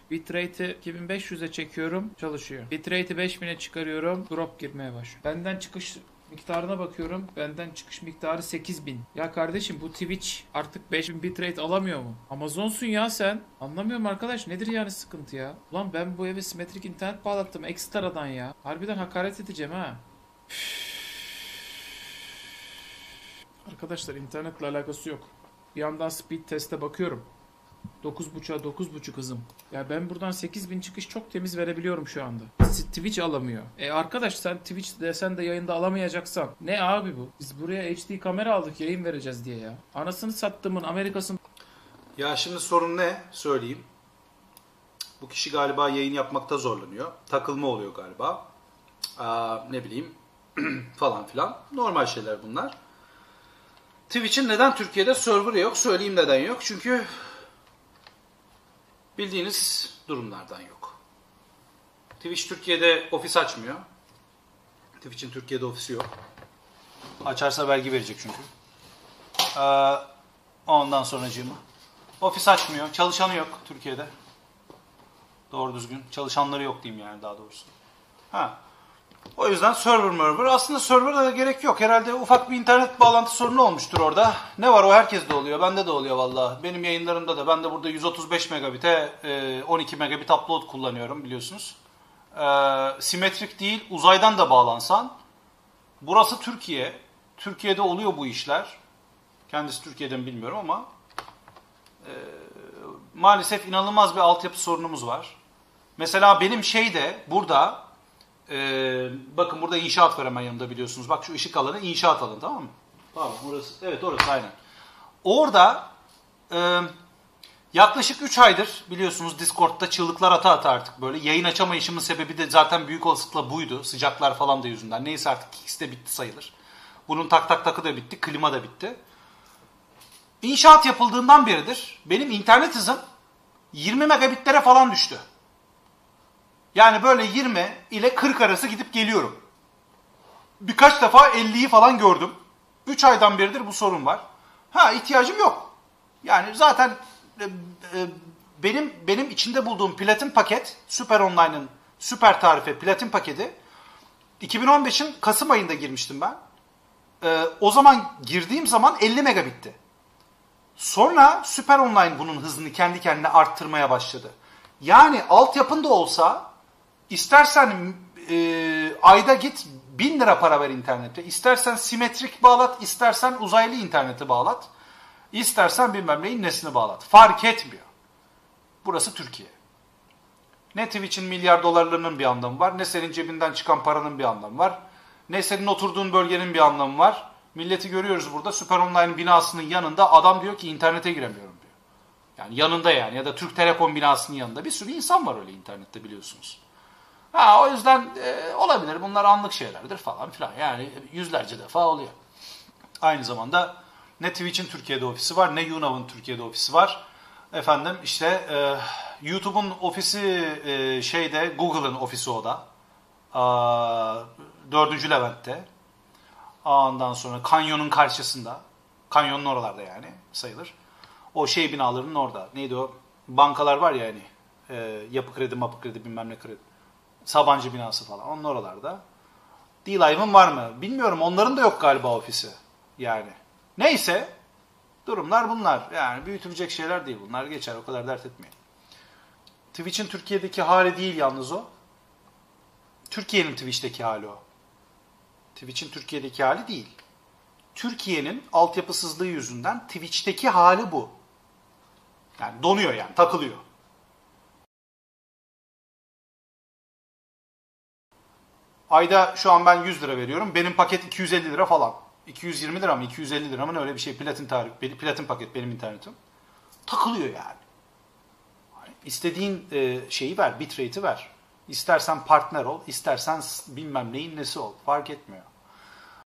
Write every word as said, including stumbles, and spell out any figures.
Bitrate'i iki bin beş yüze çekiyorum, çalışıyor. Bitrate'i beş bine çıkarıyorum, drop girmeye başlıyor. Benden çıkış miktarına bakıyorum. Benden çıkış miktarı sekiz bin. Ya kardeşim bu Twitch artık beş bin bitrate alamıyor mu? Amazon'sun ya sen. Anlamıyorum arkadaş. Nedir yani sıkıntı ya? Ulan ben bu eve simetrik internet bağlattım ekstradan ya. Harbiden hakaret edeceğim ha. Arkadaşlar internetle alakası yok. Bir yandan speed teste bakıyorum. dokuz buçuğa dokuz buçuk hızım. Ya ben buradan sekiz bin çıkış çok temiz verebiliyorum şu anda. Twitch alamıyor. E arkadaş sen Twitch desen de yayında alamayacaksan. Ne abi bu? Biz buraya H D kamera aldık yayın vereceğiz diye ya. Anasını sattığımın Amerika'sın. Ya şimdi sorun ne? Söyleyeyim. Bu kişi galiba yayın yapmakta zorlanıyor. Takılma oluyor galiba. Aa, ne bileyim falan filan. Normal şeyler bunlar. Twitch'in neden Türkiye'de server'ı yok? Söyleyeyim neden yok. Çünkü bildiğiniz durumlardan yok. Twitch Türkiye'de ofis açmıyor. Twitch'in Türkiye'de ofisi yok. Açarsa vergi verecek çünkü. Ee, ondan sonracığıma. Ofis açmıyor. Çalışanı yok Türkiye'de. Doğru düzgün. Çalışanları yok diyeyim yani daha doğrusu. Ha. O yüzden server merver. Aslında server'a da gerek yok. Herhalde ufak bir internet bağlantı sorunu olmuştur orada. Ne var o herkes de oluyor. Bende de oluyor vallahi. Benim yayınlarımda da. Ben de burada yüz otuz beş megabit'e on iki megabit upload kullanıyorum biliyorsunuz. Ee, simetrik değil. Uzaydan da bağlansan. Burası Türkiye. Türkiye'de oluyor bu işler. Kendisi Türkiye'den bilmiyorum ama e, maalesef inanılmaz bir altyapı sorunumuz var. Mesela benim şeyde burada Ee, bakın burada inşaat var hemen yanımda biliyorsunuz. Bak şu ışık alanı inşaat alanı tamam mı? Tamam orası. Evet orası aynen. Orada e, yaklaşık üç aydır biliyorsunuz Discord'da çığlıklar ata ata artık böyle. Yayın açamayışımın sebebi de zaten büyük olasılıkla buydu. Sıcaklar falan da yüzünden. Neyse artık ikisi de bitti sayılır. Bunun tak tak takı da bitti. Klima da bitti. İnşaat yapıldığından beridir benim internet hızım yirmi megabitlere falan düştü. Yani böyle yirmi ile kırk arası gidip geliyorum. Birkaç defa elliyi falan gördüm. üç aydan beridir bu sorun var. Ha ihtiyacım yok. Yani zaten e, e, benim benim içinde bulduğum platin paket, Süper Online'ın süper tarife platin paketi iki bin on beşin Kasım ayında girmiştim ben. E, o zaman girdiğim zaman elli megabitti. Sonra Süper Online bunun hızını kendi kendine arttırmaya başladı. Yani altyapında olsa İstersen e, ayda git bin lira para ver internete. İstersen simetrik bağlat, istersen uzaylı interneti bağlat. İstersen bilmem neyin nesini bağlat. Fark etmiyor. Burası Türkiye. Ne Twitch'in milyar dolarlarının bir anlamı var, ne senin cebinden çıkan paranın bir anlamı var. Ne senin oturduğun bölgenin bir anlamı var. Milleti görüyoruz burada. Süper Online binasının yanında adam diyor ki internete giremiyorum diyor. Yani yanında yani ya da Türk Telekom binasının yanında bir sürü insan var öyle internette biliyorsunuz. Ha, o yüzden e, olabilir. Bunlar anlık şeylerdir falan filan. Yani yüzlerce defa oluyor. Aynı zamanda ne Twitch'in Türkiye'de ofisi var, ne YouNow'un Türkiye'de ofisi var. Efendim işte e, YouTube'un ofisi e, şeyde, Google'ın ofisi o da. Aa, dördüncü Levent'te. Ondan sonra Kanyon'un karşısında. Kanyon'un oralarda yani sayılır. O şey binalarının orada. Neydi o? Bankalar var ya hani. E, yapı kredi, mapı kredi, bilmem ne kredi. Sabancı binası falan. Onun oralarda. D-Live'ın var mı? Bilmiyorum. Onların da yok galiba ofisi. Yani. Neyse. Durumlar bunlar. Yani büyütülecek şeyler değil. Bunlar geçer. O kadar dert etmeyin. Twitch'in Türkiye'deki hali değil yalnız o. Türkiye'nin Twitch'teki hali o. Twitch'in Türkiye'deki hali değil. Türkiye'nin altyapısızlığı yüzünden Twitch'teki hali bu. Yani donuyor yani. Takılıyor. Ayda şu an ben yüz lira veriyorum. Benim paket iki yüz elli lira falan. iki yüz yirmi lira mı? iki yüz elli lira mı? Öyle bir şey. Platin tarif, platin paket benim internetim. Takılıyor yani. İstediğin e, şeyi ver, bitrate'i ver. İstersen partner ol, istersen bilmem neyin nesi ol. Fark etmiyor.